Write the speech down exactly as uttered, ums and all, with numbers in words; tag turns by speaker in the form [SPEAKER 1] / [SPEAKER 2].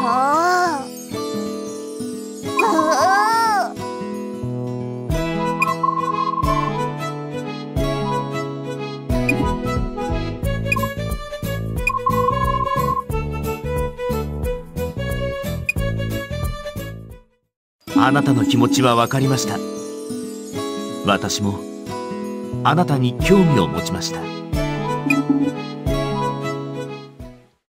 [SPEAKER 1] ああ。
[SPEAKER 2] あなたの気持ちは分かりました。私もあなたに興味を持ちました。